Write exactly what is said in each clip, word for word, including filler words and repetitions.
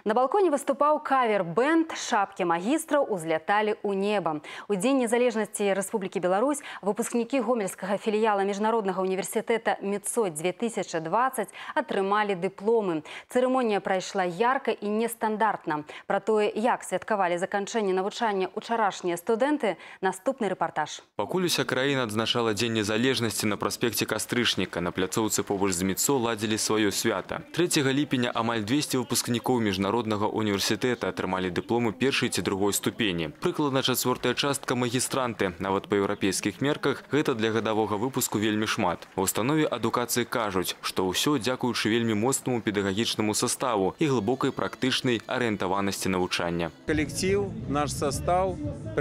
На балконе выступал кавер-бэнд, шапки магистраў узлетали у неба. У День незалежности Республики Беларусь выпускники Гомельского филиала Международного университета МИДСО две тысячи двадцать атрымали дипломы. Церемония прошла ярко и нестандартно. Про то, як святкавалі заканчэнне навучання учарашнія студенты, наступный репортаж. Пакуль уся краіна адзначала Дзень незалежнасці на праспекце Кастрычніка, на пляцоўцы побач з МИДСО ладзілі сваё свята. трэцяга ліпеня амаль двесце выпускнікоў Міжнароднага універсітэта атрымалі дыпломы першай ці другой ступені. Прыкладна чацвёртая частка магістранты. Нават па еўрапейскіх мерках гэта для гадавога выпуску вельмі шмат. У установе адукацыі кажуць, што ўсё дзякуючы вельмі моцнаму педагагічнаму составу і глыбокай практычнай арыентаванасці навучання. Коллектив, наш состав,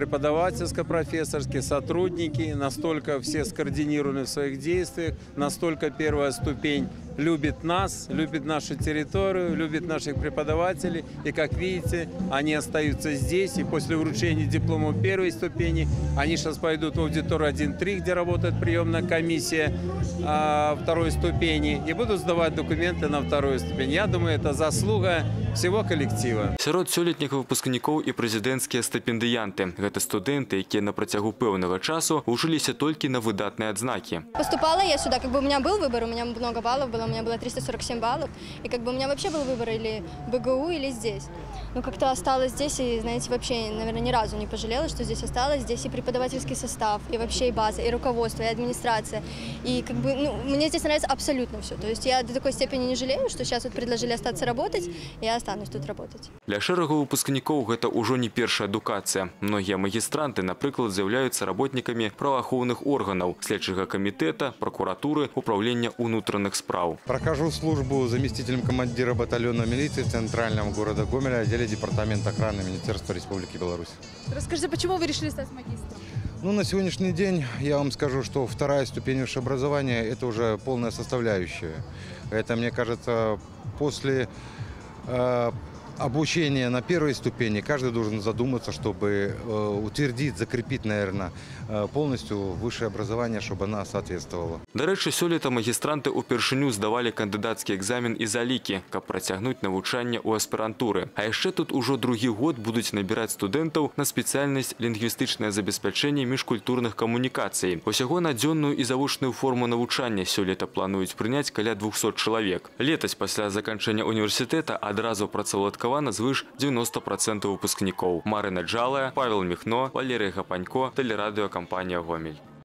преподавательско-профессорские сотрудники настолько все скоординированы в своих действиях, настолько первая ступень любит нас, любит нашу территорию, любит наших преподавателей. И, как видите, они остаются здесь. И после вручения диплома первой ступени они сейчас пойдут в аудиторию один три, где работает приемная комиссия а, второй ступени, и будут сдавать документы на вторую ступень. Я думаю, это заслуга всего коллектива. Сярод сёлетніх выпускнікоў і прэзідэнцкія стыпендыянты. Гэта студэнты, якія на працягу пэўнага часу вучыліся толькі на выдатныя адзнакі. Поступала я сюда, как бы у меня был выбор, у меня много баллов было, у меня было триста сорок семь баллов, и как бы у меня вообще был выбор или БГУ, или здесь. Но как-то осталось здесь, и, знаете, вообще, наверное, ни разу не пожалела, что здесь осталось. Здесь и преподавательский состав, и вообще и база, и руководство, и администрация. И как бы, ну, мне здесь нравится абсолютно все. То есть я до такой степени не жалею, что сейчас вот предложили остаться работать, и я останусь тут работать. Для шэрагу выпускнікоў гэта ўжо не першая адукацыя. Многія магістранты, напрыклад, з'яўляюцца работнікамі праваахоўных органаў, следчага камітэта, прокуратуры, управления унутраных спраў. Прохожу службу заместителем командира батальона милиции в центральном города Гомеля, отделе департамента охраны Министерства Республики Беларусь. Расскажите, почему вы решили стать магистром? Ну, на сегодняшний день я вам скажу, что вторая ступень высшего образования – это уже полная составляющая. Это, мне кажется, после э, обучения на первой ступени каждый должен задуматься, чтобы э, утвердить, закрепить, наверное, э, полностью высшее образование, чтобы оно соответствовало. До рэчы, сёлета магістранты упершыню здавалі кандыдацкі экзамен і залікі, каб працягнуць навучанне ў аспірантуры. А яшчэ тут ужо другі год будуць набіраць студэнтаў на спецыяльнасць лінгвістычнае забеспячэнне міжкультурных камунікацый. Усяго на дзённую і завочную форму навучання сёлета плануюць прыняць каля двухсот чалавек. Летась пасля заканчэння універсітэта адразу працаўладкавана звыш девяноста процентов выпускнікоў. Марина Джалая, Павел Михно, Валерий Гапанько, телерадиокомпания «Гомель».